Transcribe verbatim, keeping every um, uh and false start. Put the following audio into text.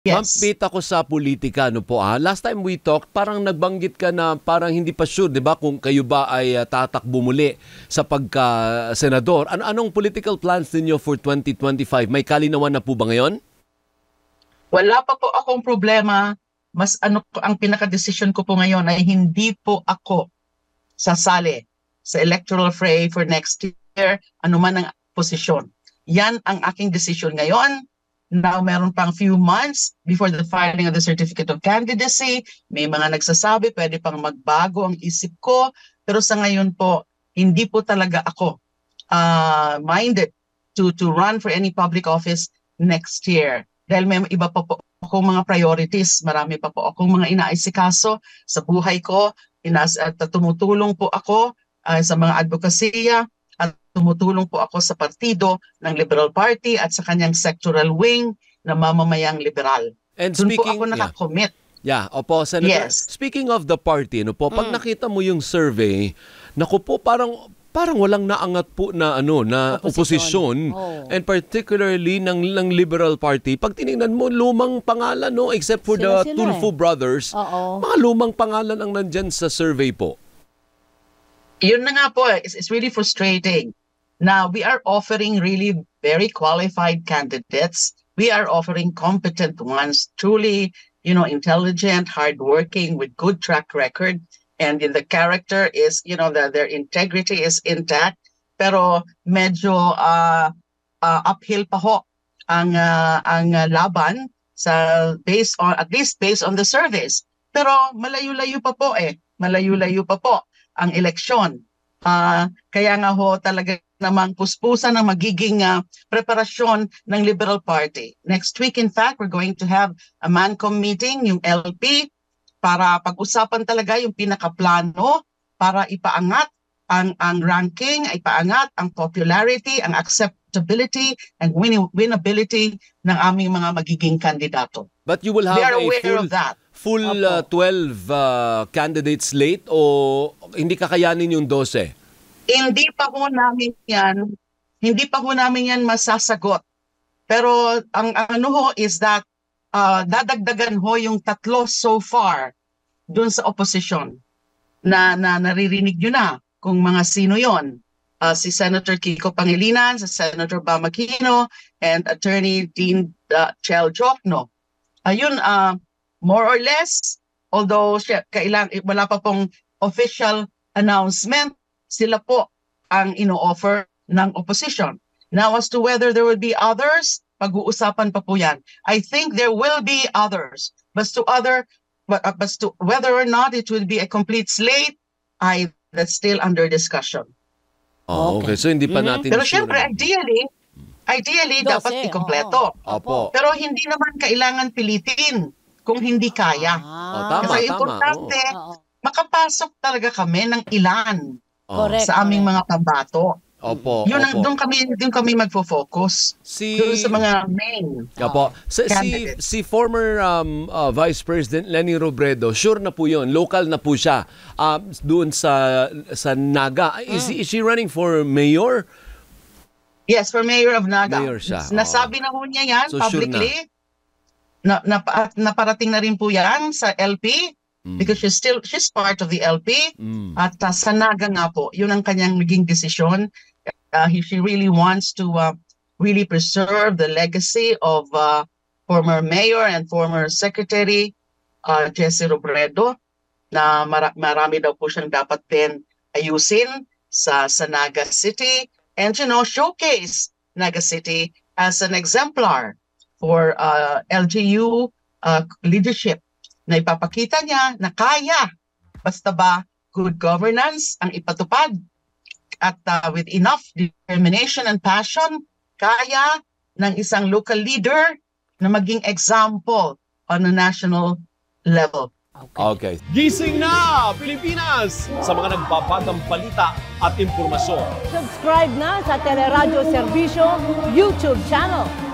Ma'am, Yes. pita ko sa politika, no po ah. Last time we talked, parang nagbanggit ka na parang hindi pa sure, di ba, kung kayo ba ay uh, tatakbo muli sa pagka-senador. Ano anong political plans ninyo for twenty twenty-five? May kalinawan na po ba ngayon? Wala pa po akong problema. Mas ano po, ang pinaka-decision ko po ngayon ay hindi po ako sasali sa electoral fray for next year, anuman ang posisyon. Yan ang aking decision ngayon. Now, meron pang few months before the filing of the certificate of candidacy. May mga nagsasabi, pwede pang magbago ang isip ko. Pero sa ngayon po, hindi po talaga ako uh, minded to, to run for any public office next year. Dahil may iba pa po akong mga priorities. Marami pa po akong mga inaisikaso sa buhay ko. Inas at tumutulong po ako uh, sa mga advokasya. At tumutulong po ako sa partido ng Liberal Party at sa kanyang sectoral wing na mamamayang liberal. And Doon po speaking, ako nakakommit. Yeah, opo, Senator. Yes. Speaking of the party, no po, pag Mm. nakita mo yung survey, naku po, parang parang walang naangat po na ano na oposisyon, Opposition. Oh. and particularly ng ng Liberal Party. Pag tiningnan mo, lumang pangalan, no, except for Sila the sila Tulfo eh. brothers, Oo. mga lumang pangalan ang nandyan sa survey po. Yun na nga po, it's, it's really frustrating. Now, we are offering really very qualified candidates. We are offering competent ones, truly, you know, intelligent, hardworking, with good track record. And in the character is, you know, the, their integrity is intact. Pero medyo uh, uh, uphill pa ho ang, uh, ang uh, laban sa based on, at least based on the surveys. Pero malayo-layo pa po eh. Malayo-layo pa po ang eleksyon. Uh, kaya nga ho talaga namang puspusan ang magiging uh, preparasyon ng Liberal Party. Next week, in fact, we're going to have a MANCOM meeting, yung L P, para pag-usapan talaga yung pinakaplano para ipaangat ang, ang ranking, ipaangat ang popularity, ang acceptability, and win winnability ng aming mga magiging kandidato. But you will have We are a aware full, of that. full uh, twelve uh, candidates slate o hindi kakayanin yung twelve? Hindi pa ho namin yan, hindi pa ho namin yan masasagot. Pero ang ano ho is that uh, dadagdagan ho yung tatlo so far dun sa opposition na, na naririnig nyo na kung mga sino yon. Uh, si Senator Kiko Pangilinan, si Senator Bam Aquino, and Attorney Dean uh, Chel Jokno. Ayun, uh, more or less, although siya, kailang, wala pa pong official announcement, sila po ang ino-offer ng opposition. Now, as to whether there will be others, pag-uusapan pa po yan. I think there will be others. But to other, but, uh, but to whether or not it will be a complete slate, I that's still under discussion. Oh, okay. Okay. So hindi pa Mhm. natin Pero sure. syempre, ideally, ideally Dose, dapat ikompleto. Opo. Pero hindi naman kailangan pilitin kung hindi kaya. Oh, tama, Kasi tama. importante, Oo. makapasok talaga kami ng ilan Oh. Correct. sa aming mga pambato. Opo, Yun ang opo. doon kami doon kami magfo-focus. Si Doon sa mga main. Opo. Si, si, Candidate. si former um, uh, Vice President Leni Robredo, sure na po yun. Local na po siya. Uh, doon sa sa Naga. Is, is she running for mayor? Yes, for Mayor of Naga. Mayor siya, Nasabi na ho niya yan So, sure publicly. Na. Na, na, naparating na rin po yan sa L P Mm. because she's still she's part of the L P. Mm. At uh, sa Naga nga po, yun ang kanyang naging desisyon. Uh, he, she really wants to uh, really preserve the legacy of uh, former mayor and former secretary uh, Jesse Robredo, na mara- marami daw po siyang dapat din ayusin sa, sa Naga City, and you know, showcase Naga City as an exemplar for uh, L G U uh, leadership, na ipapakita niya na kaya, basta ba good governance ang ipatupad at uh, with enough determination and passion, kaya ng isang local leader na maging example on a national level. Okay. Gising na, Pilipinas! Sa mga nagbabagang balita at impormasyon. Subscribe na sa Teleradyo Serbisyo YouTube channel.